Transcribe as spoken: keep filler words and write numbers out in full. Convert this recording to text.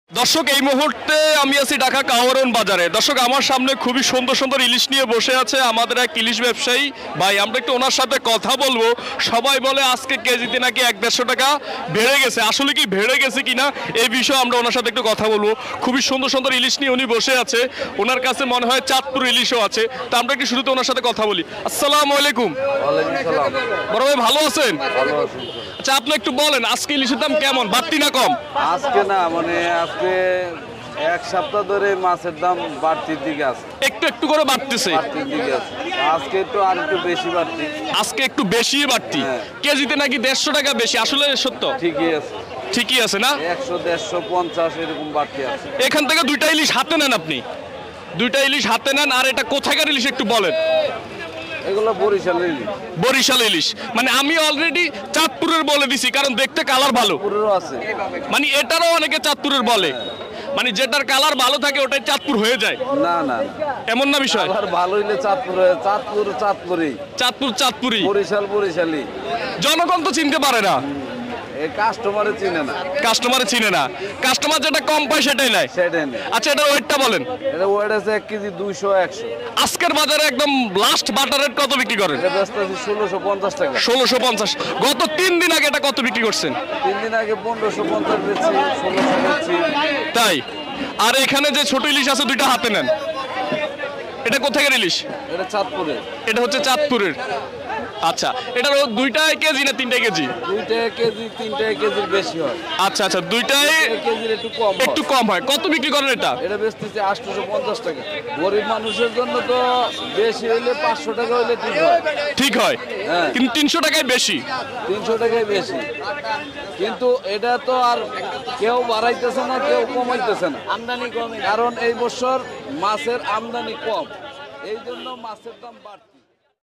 দর্শক এই মুহূর্তে আমি আছি ঢাকা কাওয়ারন বাজারে। দর্শক আমার সামনে খুবই সুন্দর সুন্দর ইলিশ নিয়ে বসে আছে আমাদের এক ইলিশ ব্যবসায়ী ভাই। আমরা একটু ওনার সাথে কথা বলবো। সবাই বলে আজকে কেজিতে নাকি এক দেড়শো টাকা বেড়ে গেছে, আসলে কি বেড়ে গেছে কিনা এই বিষয়ে আমরা ওনার সাথে একটু কথা বলবো। খুবই সুন্দর সুন্দর ইলিশ নিয়ে উনি বসে আছে, ওনার কাছে মনে হয় চাঁদপুর ইলিশও আছে। তা আমরা একটু শুরুতে ওনার সাথে কথা বলি। আসসালামু আলাইকুম। বড় ভাই ভালো আছেন? আচ্ছা আপনি একটু বলেন আজকে ইলিশের দাম কেমন, বাড়তি না কম? আজকে না মানে আজকে এক সপ্তাহ ধরে মাছের দাম বাড়তির দিকে আছে, একটু একটু করে বাড়তেছে, বাড়তির দিকে আছে। আজকে একটু আর একটু বেশি বাড়তি, আজকে একটু বেশি বাড়তি। হ্যাঁ। কেজিতে নাকি দেড়শো টাকা বেশি, আসলে সত্য? ঠিকই আছে, ঠিকই আছে না? একশো দেড়শো পঞ্চাশ এরকম বাড়তি আছে। এখান থেকে দুইটা ইলিশ হাতে নেন, আপনি দুইটা ইলিশ হাতে নেন। আর এটা কোথাকার ইলিশ একটু বলেন? এগুলো বরিশালের বরিশাল ইলিশ। মানে আমি অলরেডি চাঁদপুরের বলে দিছি, কারণ দেখতে কালার ভালো। পুরো আছে, মানে এটারও অনেকে চাঁদপুরের বলে, মানে যেটার কালার ভালো থাকে ওটাই চাঁদপুর হয়ে যায়। না না এমন না বিষয়? আর ভালো হইলে চাঁদপুর হয়ে- চাঁদপুর চাঁদপুরি, চাঁদপুর চাঁদপুরি, বরিশাল বরিশালি। জনগণ তো চিনতে পারে না, এই কাস্টমারে চিনে না, কাস্টমারে চিনে না। কাস্টমার যেটা কম পায় সেটাই নেয়। সেটাই নেই। আচ্ছা এটার ওয়েটটা বলেন। এটা ওয়েট আছে এক কেজি দুইশো একশো। আজকের বাজারে একদম লাস্ট বাটার রেট কত বিক্রি করেন? এটা ব্যস্ত আছে ষোলোশো পঞ্চাশ টাকা। ষোলোশো পঞ্চাশ। গত তিন দিন আগে এটা কত বিক্রি করছেন? তিন দিন আগে পনেরোশো পঞ্চাশ বেচছি, ষোলোশো বেচছি। তাই? আর এখানে যে ছোট ইলিশ আছে দুইটা হাতে নেন, এটা কোথায় ইলিশ? এটা চাঁদপুরে, এটা হচ্ছে চাঁদপুরের। আচ্ছা এটার ও দুইটাই কেজি না তিনটাই কেজি? দুইটা কেজি তিনটা কেজির বেশি হয়। আচ্ছা আচ্ছা দুইটাই এক কেজির একটু কম হয়। একটু কম হয়। কত বিক্রি করেন এটা? এটা বেচতেছে আটশোশো পঞ্চাশ টাকা। গরিব মানুষের জন্য তো বেশি হইলে পাঁচশো টাকা হইলে ঠিক হয়, ঠিক হয়, হ্যাঁ। কিন্তু তিনশো টাকায় বেশি। তিনশো টাকাই বেশি, কিন্তু এটা তো আর কেউ বাড়াইতেছে না কেউ কমাইতেছে না, আমদানি কম। কারণ এই বছর মাছের আমদানি কম, এই জন্য মাছের দাম বাড়তি।